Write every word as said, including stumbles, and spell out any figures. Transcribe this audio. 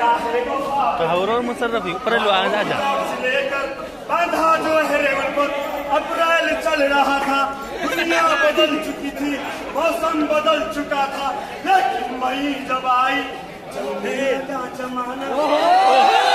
तो मुशर्रफ ऊपर लो आ जा लेकर बांधा जो है रेवल पर अप्रैल चल रहा था। दुनिया बदल चुकी थी, मौसम बदल चुका था, लेकिन मई जब आई चले का जमाना